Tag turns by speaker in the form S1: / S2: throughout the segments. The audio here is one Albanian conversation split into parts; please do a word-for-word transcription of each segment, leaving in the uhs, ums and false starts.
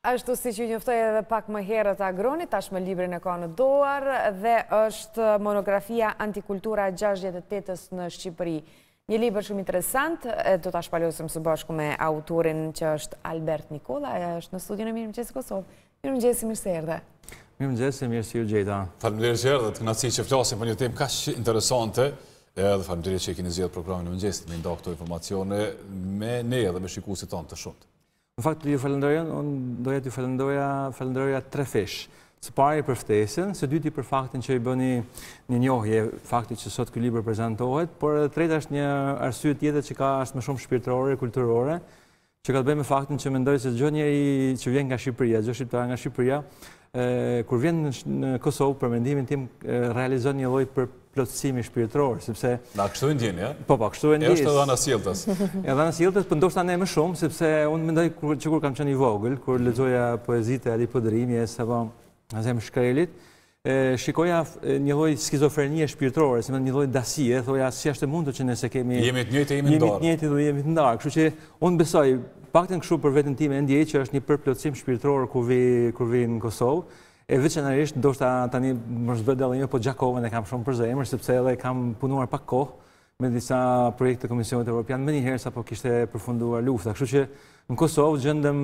S1: Ashtu si që njoftoj edhe pak më herët Agroni, tashmë librin e ka në dorë dhe është monografia Antikultura gjashtëdhjetë e tetës në Shqipëri. Një libër shumë interesant, do ta shpalosëm së bashku me autorin që është Albert Nikolla, ajo është në studion e Mirëmëngjesi Kosovë. Mirëmëngjesi, mirë se erdhe.
S2: Mirëmëngjesi, mirë se u gjeta.
S3: Faleminderit që erdhët, kënaqësi që flasim për një temë kaq interesante. Edhe faleminderit që e keni zgjedhur programin e mëngjesit me nda këto informacione me ne edhe me shikuesit tonë të shumt.
S2: Në fakt, ju falenderoj, unë doja t'ju falenderoja, falenderoja tre fish. Së pari për ftesën, së dyti për faktin që i bëni një njohje fakti që sot ky libër prezantohet, por edhe treta është një arsye tjetër që ka është më shumë shpirtërore, kulturore, që ka të bëjë me faktin që mendoj se çdo njeri që vjen nga Shqipëria, çdo shqiptar nga Shqipëria, kur vjen në Kosovë, për mendimin tim, realizon një lloj përplotësimi shpirtëror, sepse
S3: Na kështu e ndjen, ja?
S2: Po, po, kështu e ndjes.
S3: Është edhe ana sjelljes.
S2: Edhe ana sjelljes, por ndoshta ne më shumë, sepse unë mendoj që kur kam qenë i vogël, kur lexoja poezitë e Ali Podrimjes apo Azem Shkrelit, shikoja një lloj skizofrenie shpirtërore, si një lloj dasie, thoja si është e mundur që ne se kemi
S3: jemi të njëjtë, jemi të ndarë.
S2: Jemi të njëjtë dhe jemi të ndarë. Kështu që unë besoj, paktën kështu për veten time e ndjej që është një përplotësim shpirtëror kur vi kur vi në Kosovë. E veçanërisht ndoshta tani mos bëj dallime, po Gjakovën e kam shumë për zemër, sepse edhe kam punuar pak kohë me disa projekte të Komisionit Evropian më njëherë sapo kishte përfunduar lufta. Kështu që në Kosovë gjendem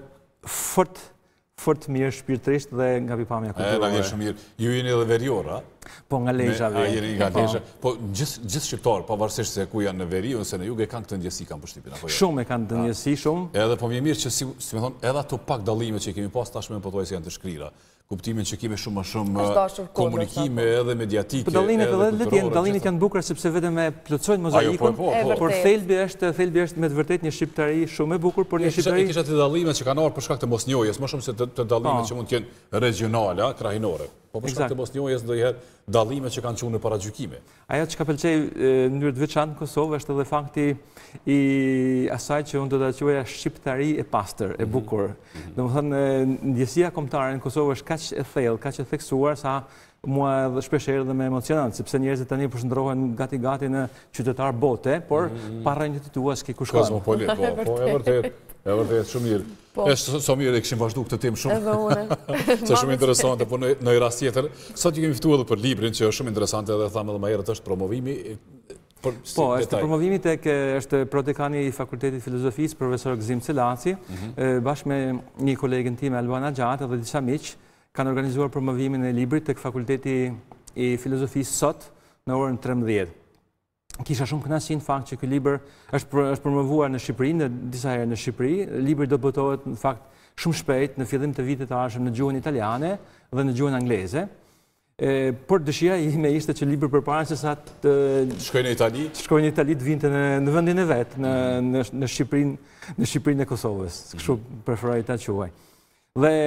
S2: fort fort mirë shpirtërisht dhe nga pikpamja kulturore.
S3: E, na vjen shumë mirë. Ju jeni edhe verior, a?
S2: Po nga Lezhë
S3: vjen. Jeni nga Lezhë. Po gjithë gjithë shqiptar, pavarësisht se ku janë në veri ose në jug, e kanë këtë ndjesi kanë përshtypjen apo jo?
S2: Shumë e kanë këtë ndjesi, shumë.
S3: Edhe po më mirë që si, si më thon, edhe ato pak dallime që kemi pas tashmë po thuaj se janë të shkrira. Kuptimin që kemi shumë më shumë komunikime edhe mediatike.
S2: Po dallimet edhe letjen, dallimet janë bukura sepse vetëm e plotësojnë mozaikun. Por thelbi është, thelbi është me të vërtetë një shqiptari shumë e bukur, por një shqiptari.
S3: Kisha të dallimet që kanë ardhur për shkak të mosnjohjes, më shumë se të dallimet që mund të jenë regionale, krahinore. Po për shkak të mosnjohjes ndonjëherë dallimet që kanë qenë në paragjykime.
S2: Ajo që ka pëlqej në mënyrë të veçantë në Kosovë është edhe fakti i asaj që unë do ta quaja shqiptari e pastër, e bukur. Domethënë ndjesia kombëtare në Kosovë është kaq e thellë, kaq e theksuar sa mua edhe shpeshherë edhe me emocionant, sepse njerëzit tani përshndrohen gati-gati në qytetar bote, por pa rënjët e tua s'ke ku shkon.
S3: Kozmopolit, po, po, e vërtet, e vërtet shumë mirë. Është sa mirë e kishim vazhdu këtë temë shumë.
S1: Edhe unë.
S3: Se shumë interesante, por në një rast tjetër, sot ju kemi ftuar edhe për librin që është shumë interesante edhe thamë edhe më herët është promovimi.
S2: Po, është promovimi tek është prodekani i Fakultetit Filozofisë, profesor 𝐫𝐭𝐤𝐥𝐢𝐯, bashkë me një kolegën time Albana Gjatë dhe disa miq, kanë organizuar promovimin e librit tek Fakulteti i Filozofisë sot në orën trembëdhjetë. Kisha shumë kënaqësi në fakt që ky libër është është promovuar në Shqipëri, në disa herë në Shqipëri. Libri do botohet në fakt shumë shpejt në fillim të vitit të ardhshëm në gjuhën italiane dhe në gjuhën angleze. E, por dëshira ime ishte që libri përpara se sa të
S3: shkojnë në Itali,
S2: të shkojnë në Itali të vinte në, në vendin e vet, në në në Shqipërinë, në Shqipërinë e Kosovës. Kështu preferoj ta quaj. Dhe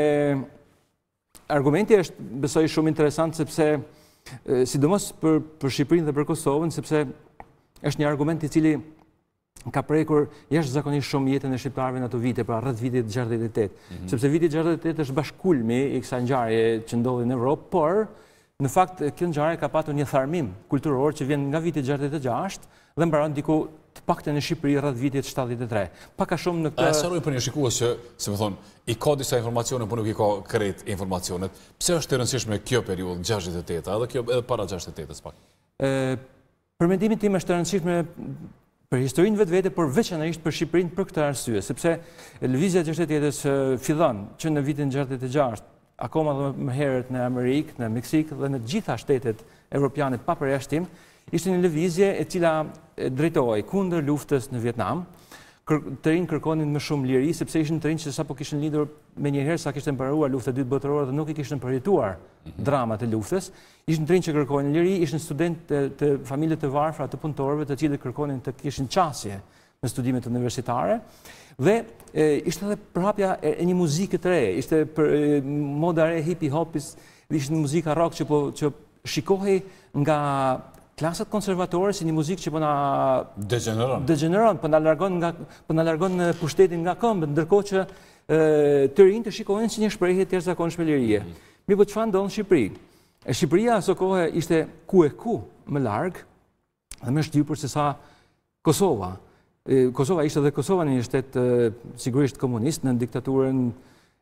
S2: argumenti është besoj shumë interesant sepse sidomos për për Shqipërinë dhe për Kosovën, sepse është një argument i cili ka prekur jashtëzakonisht shumë jetën e shqiptarëve në ato vite, pra rreth vitit gjashtëdhjetë e tetë. Sepse viti gjashtëdhjetë e tetë është bashkëkulmi i kësaj ngjarje që ndodhi në Evropë, por në fakt kjo ngjarje ka patur një tharmim kulturor që vjen nga viti gjashtëdhjetë e gjashtë dhe mbaron diku të paktën në Shqipëri rreth vitit shtatëdhjetë e tre. Pak a shumë në këtë.
S3: A saroj për një shikues që, si më thon, i ka disa informacione, por nuk i ka krejt informacionet. Pse është e rëndësishme kjo periudhë gjashtëdhjetë e tetë, edhe kjo edhe para gjashtëdhjetë e tetës pak?
S2: Ë, për mendimin tim është e rëndësishme për historinë vetvete, por veçanërisht për Shqipërinë për këtë arsye, sepse lëvizja e gjashtëdhjetë e tetës fillon që në vitin gjashtëdhjetë e gjashtë, akoma dhe më herët në Amerikë, në Meksikë dhe në gjitha shtetet evropiane pa përjashtim, ishte një lëvizje e cila drejtohej kundër luftës në Vietnam. Të rinj kërkonin më shumë liri, sepse ishin të rinj që sapo kishin lindur me njëherë sa kishte mbaruar lufta e dytë botërore dhe nuk i kishin përjetuar dramat e luftës. Ishin të rinj që kërkonin liri, ishin studentë të familje të varfra të punëtorëve, të cilët kërkonin të kishin qasje në studimet universitare. Dhe e, ishte edhe përhapja e, e një muzike të re, ishte për e, moda re hipi hopis, ishte një muzika rock që po që shikohej nga klasat konservatore si një muzikë që po na
S3: degeneron.
S2: Degeneron, po na largon nga po na largon në pushtetin nga këmbët, ndërkohë që e, të rinjtë shikonin si një shprehje të jashtëzakonshme lirie. Mirë, po çfarë ndodh në Shqipëri? E Shqipëria aso kohë ishte ku e ku më larg dhe më shtypur se sa Kosova. E, Kosova ishte dhe Kosova një shtet e, sigurisht komunist në diktaturën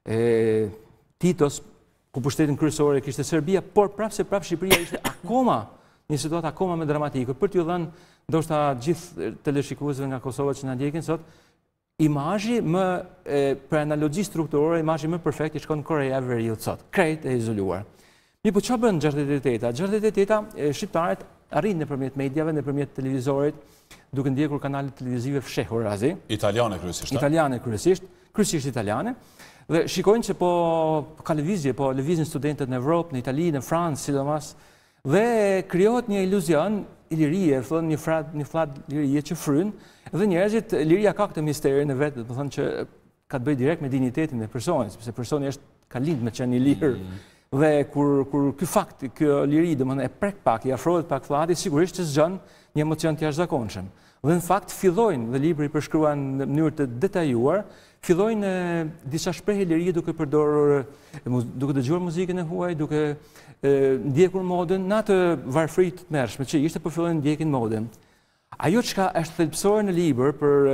S2: Titos, ku pushtetin kryesore kishte Serbia, por prapë se prapë Shqipëria ishte akoma një situatë akoma më dramatike. Për t'ju dhënë ndoshta gjithë teleshikuesve nga Kosova që na ndjekin sot, imazhi më për analogji strukturore, imazhi më perfekt i shkon Korea e Veriut sot, krejt e izoluar. Mi po çfarë bën gjashtëdhjetë e teta? gjashtëdhjetë e teta shqiptarët arrin nëpërmjet mediave, nëpërmjet televizorit, duke ndjekur kanale televizive fshehur razi.
S3: Italiane kryesisht.
S2: Italiane kryesisht, kryesisht italiane. Dhe shikojnë që po ka lëvizje, po lëvizin studentët në Evropë, në Itali, në Francë, sidomos, dhe krijohet një iluzion i lirie, thonë një frat, një flat lirie që fryn, dhe njerëzit, liria ka këtë misterin e vetë, do të thonë që ka të bëjë direkt me dignitetin e personit, sepse personi është ka lind me qenë i lirë. Mm. Dhe kur kur ky fakt, kjo liri, domethënë e prek pak, i afrohet pak flati, sigurisht që zgjon një emocion të jashtëzakonshëm. Dhe në fakt fillojnë, dhe libri përshkruan në mënyrë të detajuar, fillojnë disa shprehje lirie duke përdorur, duke dëgjuar muzikën e huaj, duke ndjekur modën, në atë varfëri të tmerrshme që ishte, po fillojnë ndjekin modën. Ajo çka është thelbësore në libër për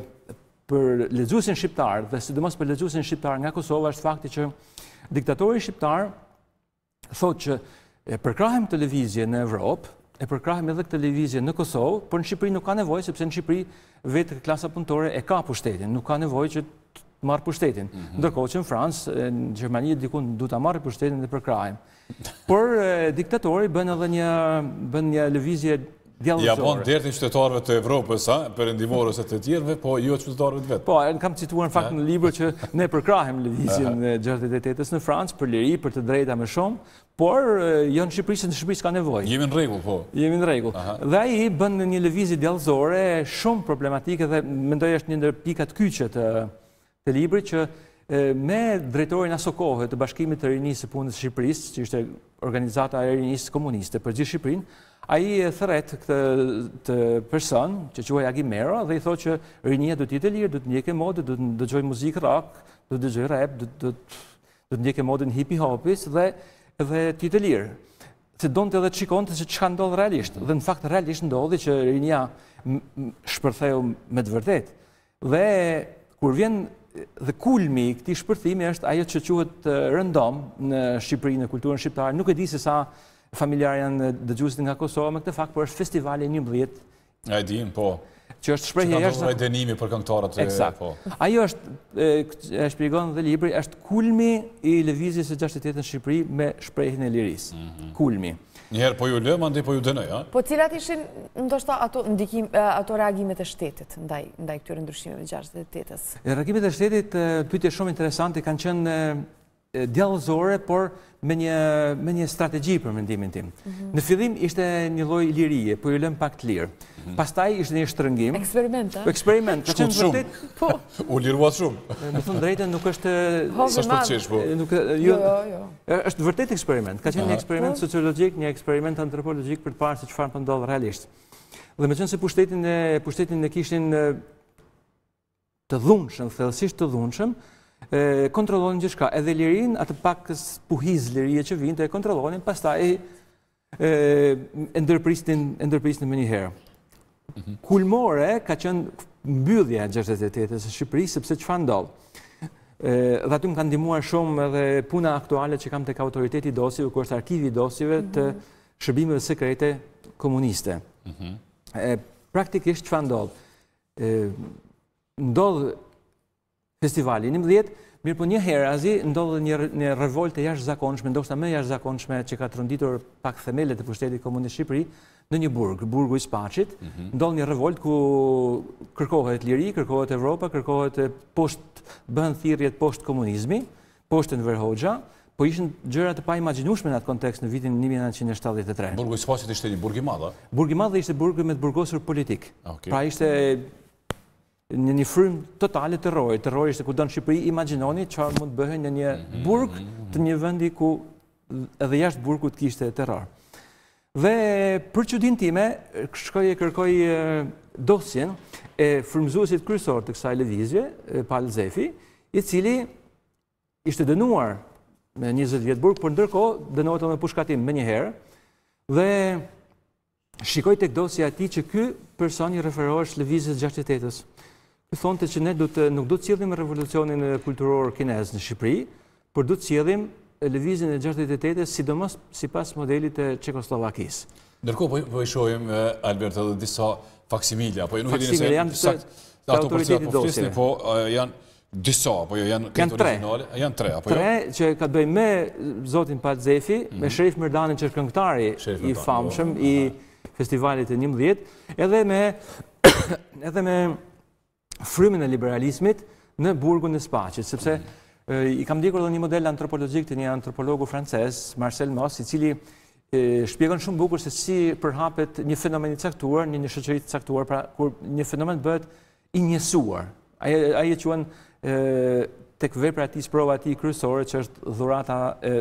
S2: për lexuesin shqiptar dhe sidomos për lexuesin shqiptar nga Kosova është fakti që diktatori shqiptar thotë që e përkrahem televizje në Evropë, e përkrahem edhe këtë televizje në Kosovë, por në Shqipëri nuk ka nevojë sepse në Shqipëri vetë klasa punëtore e ka pushtetin, nuk ka nevojë që të marrë pushtetin. Mm-hmm. Ndërkohë që në Francë, në Gjermani dikun du ta marrë pushtetin dhe përkrahem. Por diktatori bën edhe një bën një lëvizje djallëzore.
S3: Ja bën dertin qytetarëve të Evropës, a, perëndimorës e të tjerëve, po jo qytetarëve të vet.
S2: Po, kam cituar në fakt në libër që ne përkrahem lëvizjen e gjashtëdhjetë e tetës në Francë për liri, për të drejta më shumë, por jo në Shqipëri, se në Shqipëri s'ka nevojë.
S3: Jemi në rregull, po.
S2: Jemi në rregull. Dhe ai bën një lëvizje djallëzore shumë problematike dhe mendoj është një ndër pikat kyçe të të librit që me drejtorin aso kohë të Bashkimit të Rinisë së Punës së Shqipërisë, që ishte organizata e Rinisë Komuniste për gjithë Shqipërinë, ai e thret këtë person që quhej Agimero dhe i thotë që rinia do të jetë e lirë, do të ndjekë modë, do të dëgjojë muzikë rock, do të dëgjojë rap, do të do të ndjekë modën hipi hopis dhe dhe të jetë e lirë. Se donte edhe të shikonte se çka ndodh realisht. Dhe në fakt realisht ndodhi që rinia shpërtheu me të vërtetë. Dhe kur vjen dhe kulmi i këtij shpërthimi është ajo që quhet rëndom në Shqipëri, në kulturën shqiptare. Nuk e di se sa familjar janë dëgjuesit nga Kosova me këtë fakt, por është festivali njëmbëdhjetë.
S3: Ja e dim, po.
S2: Që është shprehje
S3: jashtë denimi për këngëtarët e po.
S2: Ajo është e shpjegon dhe libri, është kulmi i lëvizjes së gjashtëdhjetë e tetës në Shqipëri me shprehjen e lirisë. Kulmi.
S3: Njëherë po ju lë, mandej po ju dënoj, a?
S1: Po cilat ishin ndoshta ato ndikim ato reagimet e shtetit ndaj ndaj këtyre ndryshimeve gjashtëdhjetë e tetës?
S2: Reagimet e shtetit, pyetje shumë interesante, kanë qenë djallëzore, por me një me një strategji për mendimin tim. Në fillim ishte një lloj lirie, po ju lëm pak të lirë. Pastaj ishte një shtrëngim.
S1: Eksperiment, a?
S2: Eksperiment. Ka qenë vërtet,
S1: po.
S3: U liruat shumë.
S2: Në thënë drejtën nuk është
S3: sa shpërçesh, po.
S2: Nuk
S1: jo, jo, jo.
S2: Është vërtet eksperiment. Ka qenë një eksperiment sociologjik, një eksperiment antropologjik për të parë se çfarë po ndodh realisht. Dhe meqense se pushtetin e pushtetin e kishin të dhunshëm, thellësisht të dhunshëm, kontrollonin gjithçka, edhe lirin, atë pak puhiz lirie që vinte, e kontrollonin, pastaj e ndërprisnin e ndërprisnin më një herë. Kulmore ka qenë mbyllja e gjashtëdhjetë e tetës së Shqipërisë, sepse çfarë ndodh? Dhe aty më kanë ndihmuar shumë edhe puna aktuale që kam tek autoriteti i dosjeve, ku është arkivi i dosjeve të shërbimeve sekrete komuniste. Praktikisht çfarë ndodh? Ndodh festivali njëmbëdhjetë, mirë po një herë azi ndodhë një revolte jashtëzakonshme, ndoshta më jashtëzakonshme që ka tronditur pak themelet e pushtetit komunist Shqipëri në një burg, burgu i Spaçit. Ndodh një revolt ku kërkohet liri, kërkohet Evropa, kërkohet poshtë, bëhen thirrjet poshtë komunizmi, poshtë Enver Hoxha, po ishin gjëra të paimagjinueshme në atë kontekst në vitin një mijë nëntëqind e shtatëdhjetë e tre.
S3: Burgu i Spaçit ishte një burg i madh, a?
S2: Burg i madh ishte burg me të burgosur politik. Pra ishte në një frym totale terrori. Terrori ishte kudo në Shqipëri, imagjinoni çfarë mund të bëhej në një burg të një vendi ku edhe jashtë burgut kishte terror. Dhe për çudinë time, shkoj e kërkoj dosjen e frymëzuesit kryesor të kësaj lëvizje, Pal Zefi, i cili ishte dënuar me njëzet vjet burg, por ndërkohë dënohet me pushkatim më një herë. Dhe shikoj tek dosja e tij që ky person i referohesh lëvizjes së gjashtëdhjetë e tetës. ju thonte që ne nuk do të cillim revolucionin kulturor kinez në Shqipëri, por do të cillim lëvizjen e gjashtëdhjetë e tetës, sidomos sipas modelit të Çekoslovakisë.
S3: Ndërkohë po i shohim Albert edhe disa faksimile, apo nuk e dini se
S2: janë
S3: të autoriteti do flisni, po janë disa, apo janë këtë originale, janë tre, apo jo?
S2: Tre që ka të bëjë me zotin Palzefi, me Sherif Mirdanin që është këngëtari i famshëm i festivalit e njëmbëdhjetë, edhe me edhe me frymin e liberalizmit në burgun e Spaqit, sepse i kam ndjekur edhe një model antropologjik të një antropologu francez, Marcel Mauss, i cili shpjegon shumë bukur se si përhapet një fenomen i caktuar, një një shoqëri të caktuar, pra kur një fenomen bëhet i njësuar. Ai e quhen tek vepra e tij, sprova e tij kryesore, që është dhurata,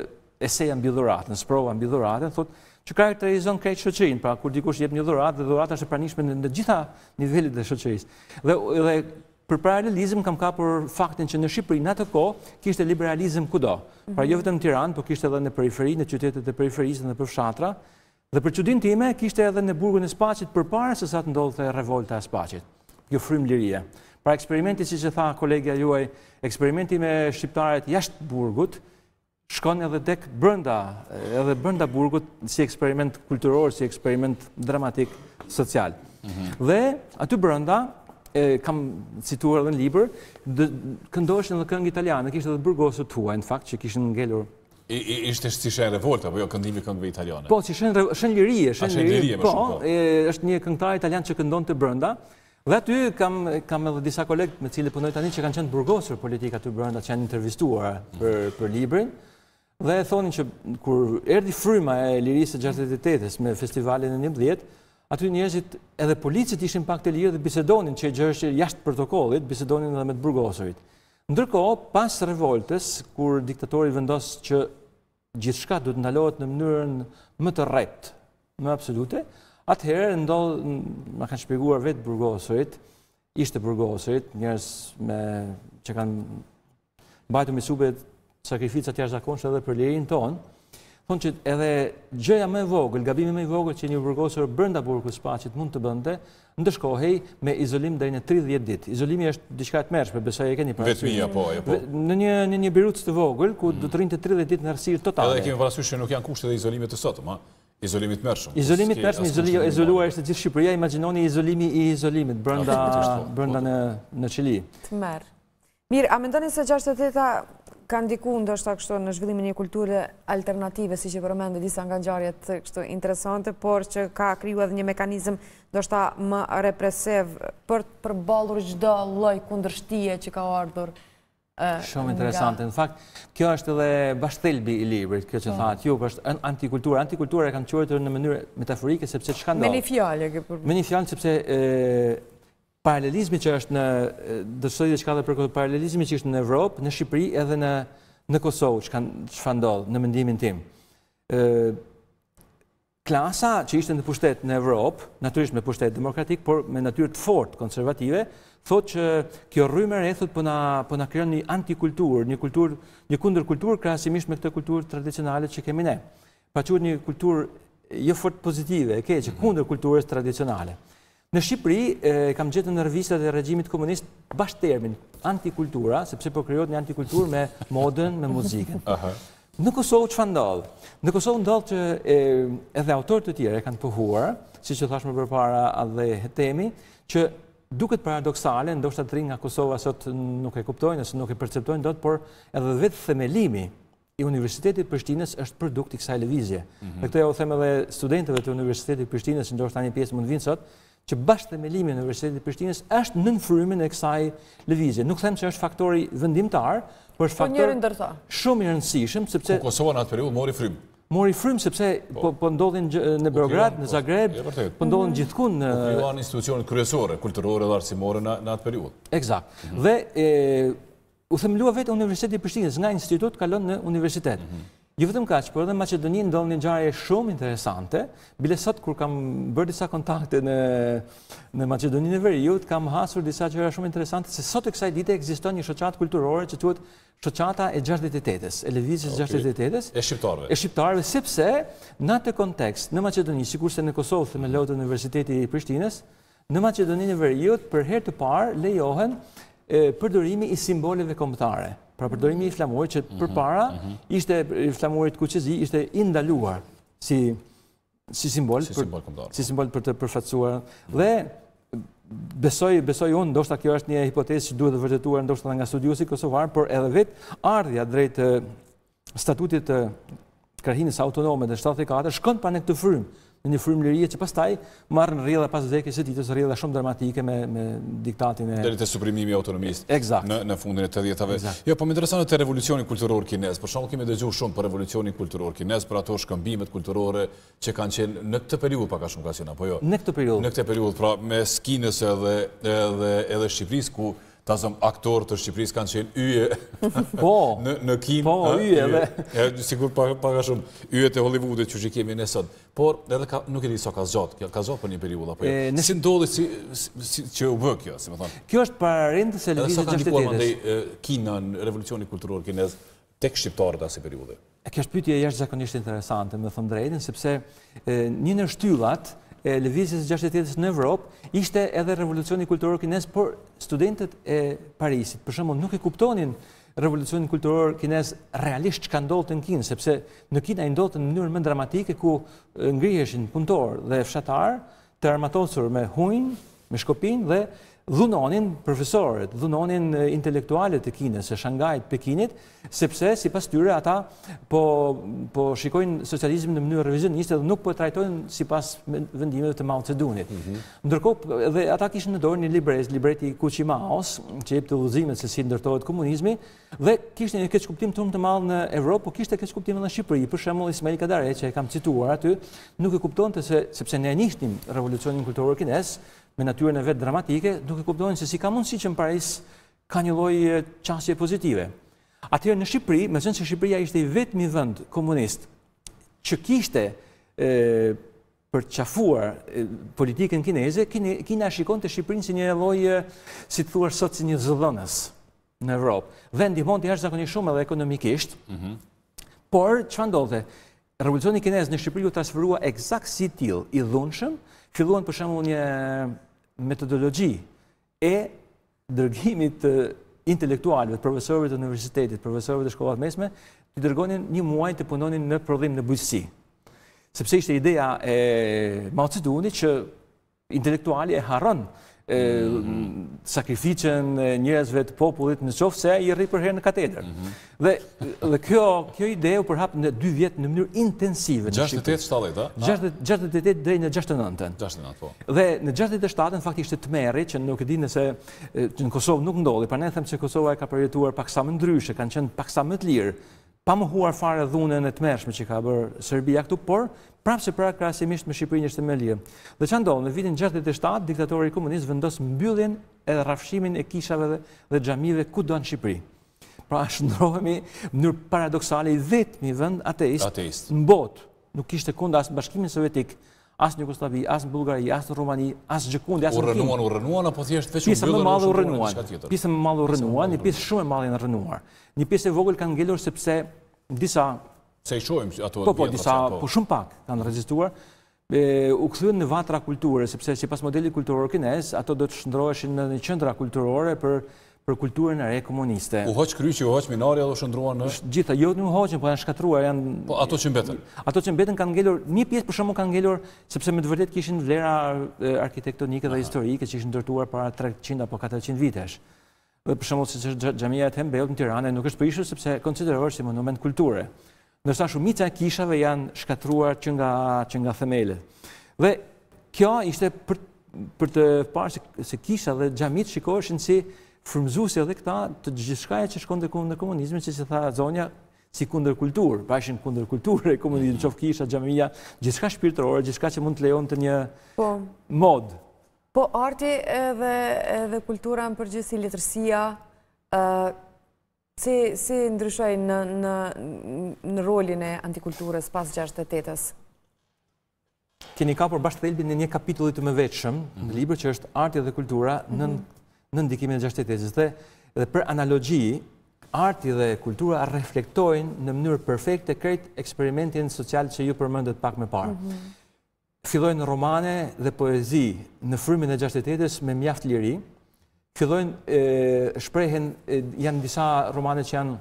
S2: eseja mbi dhuratën, sprova mbi dhuratën, thotë që karakterizon krejt shoqërinë, pra kur dikush jep një dhuratë, dhe dhurata është e pranishme në të gjitha nivelet e shoqërisë. Dhe dhe për paralelizëm kam kapur faktin që në Shqipëri në atë kohë kishte liberalizëm kudo. Pra jo vetëm në Tiranë, por kishte edhe në periferi, në qytetet e periferisë dhe në përfshatra. Dhe për çudinë time kishte edhe në burgun e Spaqit përpara se sa të ndodhte revolta e Spaqit. Kjo frym lirie. Pra eksperimenti, siç e tha kolegja juaj, eksperimenti me shqiptarët jashtë burgut shkon edhe tek brenda, edhe brenda burgut si eksperiment kulturor, si eksperiment dramatik social. Dhe aty brenda kam cituar edhe në libër, këndoheshin edhe këngë italiane, kishte edhe burgosët tuaj, në fakt, që kishin ngelur.
S3: Ishte si shenjë revolte, apo jo këndimi këngëve italiane?
S2: Po, si shenjë lirie,
S3: shenjë lirie,
S2: po, është një këngëtar italian që këndon të brenda. Dhe aty kam edhe disa kolegë me cilë punoj tani që kanë qenë burgosur politika aty brenda, që janë intervistuar për librin. Dhe thonin që kur erdhi fryma e lirisë së gjashtëdhjetë e tetës me festivalin e njëmbëdhjetë, aty njerëzit edhe policit ishin pak të lirë dhe bisedonin, që gjë është jashtë protokollit, bisedonin edhe me të burgosurit. Ndërkohë, pas revoltës, kur diktatori vendos që gjithçka duhet ndalohet në mënyrën më të rreptë, më absolute, atëherë ndodh, ma kanë shpjeguar vetë burgosurit, ishte burgosurit, njerëz me që kanë mbajtur me sube sakrificat jashtëzakonshme edhe për lirinë tonë, thonë që edhe gjëja më e vogël, gabimi më i vogël që një burgosur brenda burgut të Spaqit mund të bënte, ndëshkohej me izolim deri në tridhjetë ditë. Izolimi është diçka e tmerrshme, besoj e keni parasysh.
S3: Vetëm apo, apo.
S2: Në një në një biruc të vogël ku do të rrinte tridhjetë ditë në errësirë totale.
S3: Edhe kemi parasysh që nuk janë kushtet e izolimit të sotëm, ha? Izolimi të tmerrshëm.
S2: Izolimi të tmerrshëm, izoluar është gjithë Shqipëria, imagjinoni izolimi i izolimit brenda brenda në në Çili.
S1: Tmerr. Mirë, a mendoni se gjashtëdhjetë e teta ka ndikuar ndoshta kështu në zhvillimin e një kulture alternative, siç e përmendë disa nga ngjarjet kështu interesante, por që ka krijuar edhe një mekanizëm ndoshta më represiv për të përballur çdo lloj kundërshtie që ka ardhur?
S2: Shumë interesante. Në fakt, kjo është edhe bashthelbi i librit, kjo që thatë ju, është antikultura. Antikultura e kanë quajtur në mënyrë metaforike sepse çka ndodh?
S1: Me një fjalë që për.
S2: Me një fjalë sepse paralelizmi që është në dëshoj diçka edhe për paralelizmi që është në Evropë, në Shqipëri edhe në në Kosovë, çfarë ndodh në mendimin tim. Ë klasa që ishte në pushtet në Evropë, natyrisht me pushtet demokratik, por me natyrë të fortë konservative, thotë që kjo rrymë e re thotë po na po na krijon një antikulturë, një kulturë, një kundërkulturë krahasimisht me këtë kulturë tradicionale që kemi ne. Pa quhet një kulturë jo fort pozitive, e keqe, kundër kulturës tradicionale. Në Shqipëri kam gjetur në revistat e regjimit komunist bash termin antikultura, sepse po krijohet një antikulturë me modën, me muzikën. Në Kosovë çfarë ndodh? Në Kosovë ndodh që edhe autorë të tjerë kanë pohuar, siç e thash më përpara edhe Hetemi, që duket paradoksale, ndoshta të rinj nga Kosova sot nuk e kuptojnë ose nuk e perceptojnë dot, por edhe vetë themelimi i Universitetit Prishtinës është produkt i kësaj lëvizje. Dhe këtë ja u them edhe studentëve të Universitetit Prishtinës, që ndoshta një pjesë mund vinë sot, që bashkë themelimi i Universitetit Prishtinës është nën frymin e kësaj lëvizje. Nuk them se është faktori vendimtar, por është faktor shumë i rëndësishëm sepse
S3: Kosova në atë periudhë mori frym.
S2: Mori frym sepse po po ndodhin në Beograd, në Zagreb, po ndodhin gjithkund në
S3: po krijuan institucionet kryesore, kulturore dhe arsimore në në atë periudhë.
S2: Eksakt. Dhe u themelua vetë Universiteti i Prishtinës, nga institut kalon në universitet. Jo vetëm kaq, por edhe në Maqedoni ndodh një ngjarje shumë interesante. Bile sot kur kam bërë disa kontakte në në Maqedoninë e Veriut, kam hasur disa gjëra shumë interesante se sot e kësaj dite ekziston një shoqatë kulturore që quhet shoqata e gjashtëdhjetë e tetës, e lëvizjes gjashtëdhjetë e tetës.
S3: E shqiptarëve.
S2: E shqiptarëve sepse në atë kontekst, në Maqedoni, sikurse në Kosovë themelohet Universiteti i Prishtinës, në Maqedoninë e Veriut për herë të parë lejohen përdorimi i simboleve kombëtare. Pra përdorimi i flamurit që përpara ishte flamuri 𝐫𝐭𝐤𝐥𝐢𝐯 ishte i ndaluar si si simbol si simbol për të përfaqësuar dhe besoj besoj unë, ndoshta kjo është një hipotezë që duhet të vërtetuar ndoshta nga studiuesi kosovar, por edhe vetë ardhja drejt statutit të krahinës autonome të shtatëdhjetë e katër shkon pa në këtë frym, në një frymëlirie që pastaj marrën rrjedha pas vdekjes së tij, rrjedha shumë dramatike me me diktatin e
S3: deri te suprimimi i autonomisë
S2: exact.
S3: në në fundin e të dhjetëve. Jo, po më intereson te revolucioni kulturor kinez. Për shembull, kemi dëgjuar shumë për revolucionin kulturor kinez, për ato shkëmbimet kulturore që kanë qenë në këtë periudhë pak a shumë ka qenë apo jo?
S2: Në këtë periudhë.
S3: Në këtë periudhë, pra me skinës edhe edhe edhe Shqipërisë ku ta zëm aktorë të Shqipërisë kanë qenë yje
S2: po,
S3: në, në kinë.
S2: Po, yje edhe.
S3: Sigur pak pa shumë yjet e Hollywoodit që që kemi ne sot. Por edhe ka, nuk e di sa ka zgjatë, ka zgjatë për një periudhë apo jo. E, si ndodhi si, si, si, që u bë kjo, si më thonë.
S2: Kjo është pararendës e lëvizjes gjashtë
S3: tetëdhjetësh. Edhe sa ka ndikuar kinën, revolucioni kulturor kinez tek shqiptarët asaj periudhe.
S2: Kjo është pyetje jashtëzakonisht interesante, me thënë drejtën, sepse e, një në shtyllat e lëvizjes gjashtë tetëdhjetësh në Evropë ishte edhe revolucioni kulturor kinez, por studentët e Parisit, për shembull, nuk e kuptonin revolucionin kulturor kinez realisht çka ndodhte në Kinë, sepse në Kinë ai ndodhte në mënyrë më dramatike ku ngriheshin punëtor dhe fshatar të armatosur me hujnë, me shkopin dhe dhunonin profesorët, dhunonin intelektualet e Kinës, e Shangajt, Pekinit, sepse sipas tyre ata po po shikojnë socializmin në mënyrë revizioniste dhe nuk po e trajtojnë sipas vendimeve të Mao Zedongit. Mm -hmm. Ndërkohë edhe ata kishin në dorë një libres, libreti 𝐫𝐭𝐤𝐥𝐢𝐯, që jep të udhëzimet se si ndërtohet komunizmi dhe kishte një keq kuptim shumë të madh në Evropë, por kishte keq kuptim edhe në Shqipëri. Për shembull, Ismail Kadare, që e kam cituar aty, nuk e kuptonte se sepse ne njihnim revolucionin kulturor kinez me natyrën e vetë dramatike, nuk e kuptonin se si ka mundësi që në Paris ka një lloj qasje pozitive. Atëherë në Shqipëri, me qenë se Shqipëria ishte i vetmi vend komunist që kishte e, përqafuar e, politikën kineze, Kina shikon të Shqipërinë si një lloj, si të thuar sot, si një zëdhënës në Evropë. Dhe ndihmonte jashtëzakonisht shumë edhe ekonomikisht, mm -hmm. por çfarë ndodhte? Revolucioni kinez në Shqipëri u transferua eksakt si tillë, i dhunshëm. Filluan për shembull një metodologji e dërgimit të intelektualëve, profesorëve të universitetit, profesorëve të shkollave mesme, të dërgonin një muaj të punonin në prodhim në bujqësi. Sepse ishte ideja e Mao Zedongit që intelektuali e harron e, mm-hmm. sakrificën njerëzve të popullit në qoftë se ai i rri për herë në katedër. Mm-hmm. Dhe dhe kjo kjo ide u përhap në dy vjet në mënyrë intensive.
S3: gjashtëdhjetë e shtatëdhjetë, a?
S2: gjashtëdhjetë e tetë deri në gjashtëdhjetë e nëntën.
S3: gjashtëdhjetë e nëntë, po.
S2: Dhe në gjashtëdhjetë e shtatën fakti ishte tmerri që nuk e di nëse në Kosovë nuk ndodhi, pra ne them se Kosova e ka përjetuar paksa më ndryshe, kanë qenë paksa më të lirë, pa mohuar fare dhunën e tmerrshme që ka bërë Serbia këtu, por prapse pra krahasimisht me Shqipërinë ishte më lirë. Dhe çfarë ndodhi? Në vitin gjashtëdhjetë e shtatë, diktatori komunist vendos mbylljen edhe rrafshimin e kishave dhe, dhe xhamive kudo në Shqipëri. Pra shndrohemi në mënyrë paradoksale i vetmi vend ateist,
S3: ateist.
S2: në botë. Nuk kishte kund as Bashkimin Sovjetik, as në Jugosllavi, as në Bullgari, as në Rumani, as gjëkundi, as në Kinë.
S3: U rënuan, u rënuan apo thjesht veç u
S2: pjesë më madhe u rënuan.
S3: Pjesë
S2: Pjesë më madhe u rënuan, një pjesë shumë e madhe janë rënuar. Një pjesë e vogël kanë ngelur sepse disa
S3: se i shohim ato.
S2: Po po, disa po shumë pak kanë regjistruar. U kthyen në vatra kulture, sepse sipas modelit kulturor kinez, ato do të shndroheshin në një qendra kulturore për për kulturën e re komuniste.
S3: U hoq kryqi, u hoq minari, ato shndruan në
S2: gjitha, jo nuk u hoqën, po janë shkatruar, janë
S3: po ato që mbetën.
S2: Ato që mbetën kanë ngelur, një pjesë për shembull kanë ngelur sepse me të vërtetë kishin vlera arkitektonike dhe historike që ishin ndërtuar para treqind apo katërqind vitesh. Dhe për shembull siç është xhamia e Thembellt në Tiranë nuk është prishur sepse konsiderohet si monument kulture. Ndërsa shumica e kishave janë shkatruar që nga që nga themelet. Dhe kjo ishte për për të parë se, se kisha dhe xhamit shikoheshin si frymëzuesi edhe këta të gjithçkaja që shkonte kundër komunizmit, siç e tha zonja, si kundër kulturë, pra ishin kundër kulturë, komunizmi, qoftë kisha, xhamia, gjithçka shpirtërore, gjithçka që mund të lejonte një
S1: po.
S2: mod.
S1: Po arti edhe edhe kultura në përgjithësi, letërsia, ë si si ndryshoi në në në rolin e antikulturës pas gjashtëdhjetë e tetës?
S2: Keni kapur bashkëthelbin në një kapitull të mëvetshëm në libër që është Arti dhe kultura në në ndikimin e gjashtëdhjetë e tetës dhe dhe për analogji, arti dhe kultura reflektojnë në mënyrë perfekte krejt eksperimentin social që ju përmendet pak më parë. fillojnë romane dhe poezi në frymin e gjashtëtetës me mjaft liri, fillojnë shprehen, janë disa romane që janë,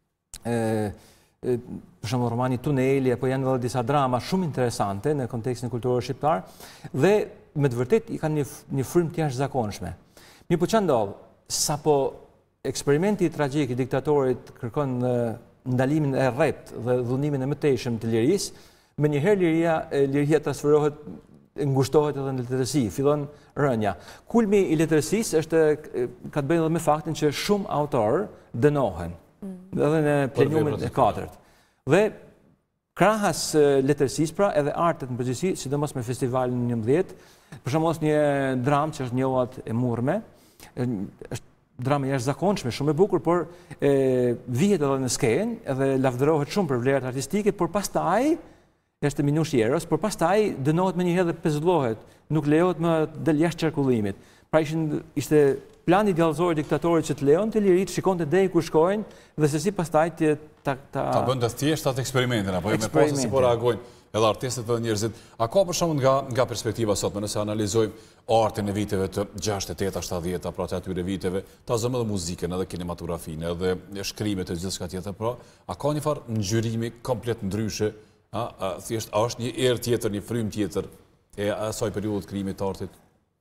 S2: për shembull romani Tuneli, apo janë edhe disa drama shumë interesante në kontekstin kulturor shqiptar, dhe me të vërtet i kanë një, një frymë të jashtëzakonshme. Mirë po çfarë ndodh? Sapo eksperimenti tragjik i diktatorit kërkon ndalimin e rrept dhe dhunimin e mëtejshëm të lirisë, menjëherë liria, liria transferohet, ngushtohet edhe në letërsi, fillon rënja. Kulmi i letërsisë është ka të bëjë edhe me faktin që shumë autor dënohen, edhe në pleniumin e katërt. Dhe krahas letërsisë pra edhe artet në përgjithësi, sidomos me festivalin njëmbëdhjetë, për shembull një dramë që është njohat e murme, është dramë jashtëzakonshme, shumë e bukur, por vihet edhe në skenë, edhe lavdërohet shumë për vlerat artistike, por pastaj është minush jeros, por pastaj dënohet me njëherë dhe pezullohet, nuk lejohet më del jashtë qarkullimit. Pra ishin, ishte plani djallëzor i diktatorit që të lejon të lirit, shikon të deri ku shkojnë, dhe se si pastaj të ta... Ta,
S3: ta bëndë të thjesht atë eksperimentin, apo jo me pasë si po reagojnë edhe artistët dhe njerëzit. A ka për shumë nga, nga perspektiva sot, me nëse analizojmë artin e viteve të gjashtëdhjetë, tetëdhjetë, shtatëdhjetë, pra të atyre viteve, ta zëmë edhe muzikën, edhe kinematografinë, edhe shkrimet e gjithë shka tjetër, pra, a ka një farë ngjyrimi komplet ndryshe, a, a, thjesht, a është një erë tjetër, një frym tjetër e asaj periudhë të krijimit të artit?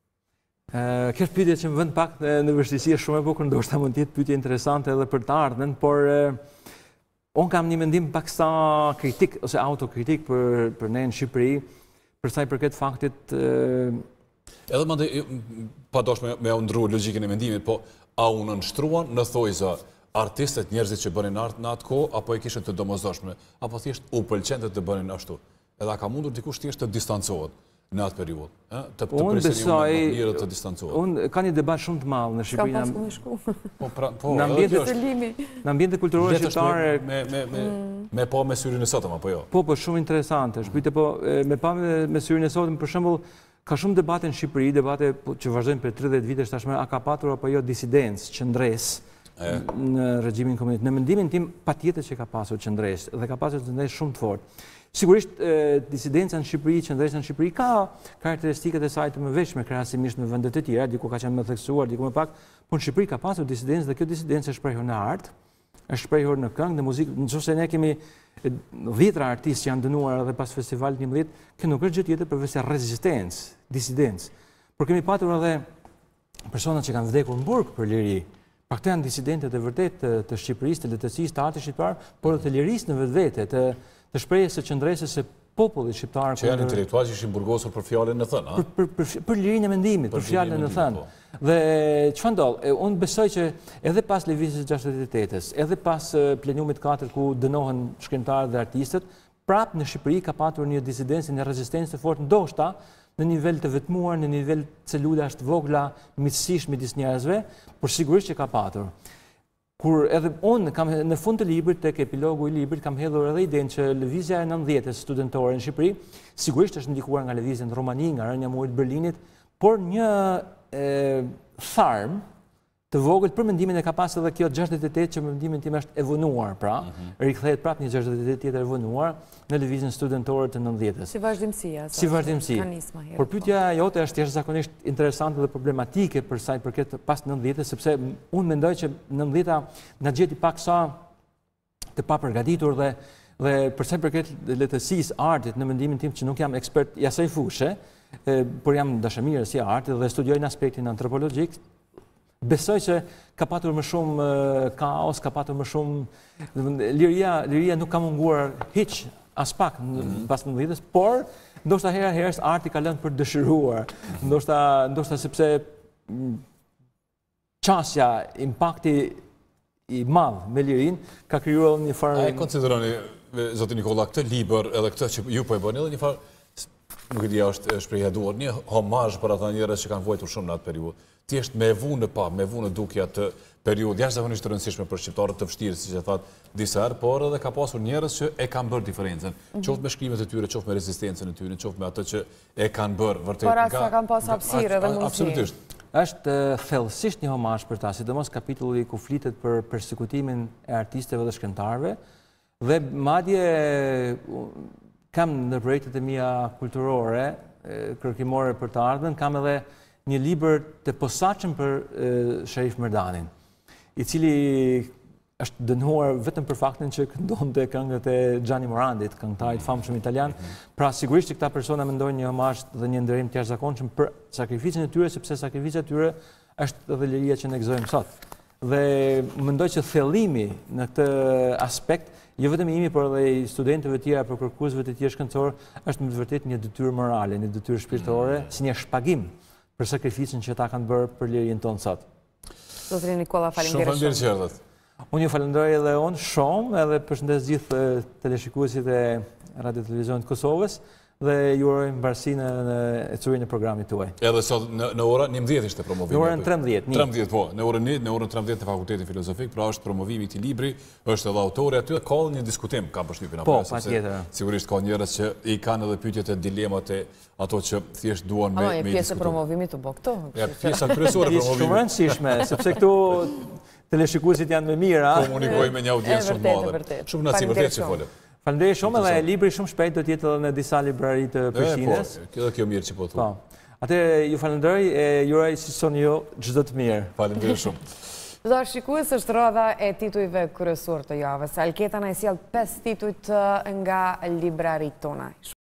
S2: Kjo është pyetje që më vën pak në vështirësi, është shumë e bukur, ndoshta mund të jetë pyetje interesante edhe për të ardhmen, por unë kam një mendim paksa kritik ose autokritik për për ne në Shqipëri, për sa i përket faktit
S3: edhe mandej padosh me me u ndru logjikën e mendimit, po a u nënshtruan në thojza artistët, njerëzit që bënin art në atë kohë, apo e kishin të domosdoshme, apo thjesht u pëlqente të bënin ashtu? Edhe a ka mundur dikush thjesht të distancohet në atë periudhë, ë? Të të presin një mënyrë të distancohet.
S2: Unë ka një debat shumë të madh në Shqipëri.
S1: Ka pasur më shku.
S3: Po pra, po.
S2: Në ambientet në ambientet kulturore shqiptare
S3: me me me me pa me syrin e sotëm apo jo?
S2: Po, po shumë interesante. Është pyetje po me pa me syrin e sotëm, për shembull, ka shumë debate në Shqipëri, debate që vazhdojnë për tridhjetë vite tashmë, a ka patur apo jo disidencë, qëndresë në regjimin komunist. Në mendimin tim patjetër që ka pasur qëndresë dhe ka pasur qëndresë shumë të fortë. Sigurisht, disidenca në Shqipëri, qëndresë në Shqipëri ka karakteristikat e saj të mëveshme krahasimisht me vendet e tjera, diku ka qenë më theksuar, diku më pak, por në Shqipëri ka pasur disidencë dhe kjo disidencë është shprehur në art, është shprehur në këngë, në muzikë. Nëse ne kemi dhjetra artistë që janë dënuar edhe pas festivalit njëmbëdhjetë, kjo nuk është gjë tjetër përveç se rezistencë, disidencë. Por kemi patur edhe persona që kanë vdekur në burg për liri. Pra këto janë disidentët e vërtet të, të Shqipërisë, të letërsisë, të artit shqiptar, por edhe të lirisë në vetvete, të, të shprehjes së qëndresës së popullit shqiptar.
S3: Që janë intelektualë që ishin burgosur për fjalën e thënë, a?
S2: Për, për, për, për lirinë e mendimit, për, për fjalën e thënë. Dhe çfarë ndodh? Unë besoj që edhe pas lëvizjes së gjashtëdhjetëtetës, edhe pas plenumit katër ku dënohen shkrimtarët dhe artistët, prap në Shqipëri ka patur një disidencë, një rezistencë të fortë, ndoshta në nivel të vetmuar, në nivel celula është vogla, miqësisht midis njerëzve, por sigurisht që ka patur. Kur edhe unë kam në fund të librit, tek epilogu i librit, kam hedhur edhe idenë që lëvizja e nëntëdhjetës studentore në Shqipëri sigurisht është ndikuar nga lëvizja në Romani, nga rënja e murit Berlinit, por një e, tharm të vogël për mendimin e ka pas edhe kjo gjashtëdhjetë e tetë që me mendimin tim është e vonuar, pra, mm-hmm. rikthehet prapë një gjashtëdhjetë e tetë tjetër e vonuar në lëvizjen studentore të nëntëdhjetës.
S1: Si vazhdimësia.
S2: Si vazhdimësi. Por pyetja jote është jashtëzakonisht interesante dhe problematike për sa i përket pas nëntëdhjetës, sepse unë mendoj që nëntëdhjeta na gjeti paksa të papërgatitur dhe dhe për sa i përket letërsisë, artit, në mendimin tim që nuk jam ekspert i asaj fushë, por jam dashamirës si artit dhe studioj në aspektin antropologjik. Besoj që ka patur më shumë kaos, ka patur më shumë liria, liria nuk ka munguar hiç as pak mm-hmm. pas nëntëdhjetës, por ndoshta hera herës arti ka lënë për dëshiruar, ndoshta ndoshta sepse çësia, impakti i madh me lirin ka krijuar një farë.
S3: A e konsideroni zoti Nikolla këtë libër edhe këtë që ju po e bëni edhe një farë, nuk e di është shprehja duar, një homazh për ata njerëz që kanë vuajtur shumë në atë periudhë. Thjesht me vunë pa, me vunë dukja të periudhë jashtëzakonisht të rëndësishme për shqiptarët të vështirë, siç e thatë disa herë, por edhe ka pasur njerëz që e kanë bërë diferencën, mm-hmm. qoftë me shkrimet e tyre, qoftë me rezistencën e tyre, qoftë me atë që e kanë bërë vërtet.
S1: Por asa kanë pas hapësirë edhe mundësi.
S3: Absolutisht.
S2: Është thellësisht një homazh për ta, sidomos kapitulli ku flitet për persekutimin e artistëve dhe shkrimtarëve, dhe madje kam në projektet e mia kulturore kërkimore për të ardhmen, kam edhe një libër të posaçëm për Sherif Merdanin, i cili është dënuar vetëm për faktin që këndonte këngët e Gianni Morandit, këngëtarit famshëm italian. Pra sigurisht që këta persona mendojnë një homazh dhe një nderim të jashtëzakonshëm për sakrificën e tyre, sepse sakrifica e tyre është edhe liria që ne gëzojmë sot. Dhe mendoj që thellimi në këtë aspekt, jo vetëm imi, por edhe i studentëve tjera, për kërkuesve të tjerë shkencor, është me të vërtetë një detyrë morale, një detyrë shpirtërore, si një shpagim për sakrificën që ta kanë bërë për lirinë tonë sot.
S1: Zotëri Nikolla, faleminderit
S3: shumë.
S2: Unë ju falenderoj edhe unë shumë, edhe përshëndes gjithë teleshikuesit e Radio Televizionit Kosovës dhe ju uroj mbarësinë në ecurin e programit tuaj.
S3: Edhe sot në orën njëmbëdhjetë ishte promovimi.
S2: Në orën trembëdhjetë.
S3: trembëdhjetë, po. Në orën një, në orën trembëdhjetë të Fakultetit Filozofik, pra është promovimi i këtij libri, është edhe autori aty, ka një diskutim, kam përshtypjen apo.
S2: Po, patjetër.
S3: Sigurisht ka njerëz që i kanë edhe pyetjet e dilemat e ato që thjesht duan me me.
S1: Po, pjesë e promovimit u bë këtu.
S3: Ja, pjesa kryesore e
S2: promovimit. Shumë e rëndësishme, sepse këtu teleshikuesit janë më mirë, a?
S3: Komunikojmë me një audiencë shumë të madhe. Shumë naci vërtet që folëm.
S2: Faleminderit shumë, edhe libri shumë shpejt do të jetë edhe në disa librari të Prishtinës.
S3: Po, kjo kjo mirë që po thua.
S2: Atë ju falenderoj e ju uroj si soni ju çdo të mirë.
S3: Faleminderit shumë.
S1: Do shikues, është radha e titujve kryesor të javës. Alketa na i sjell pesë tituj nga libraritë tona.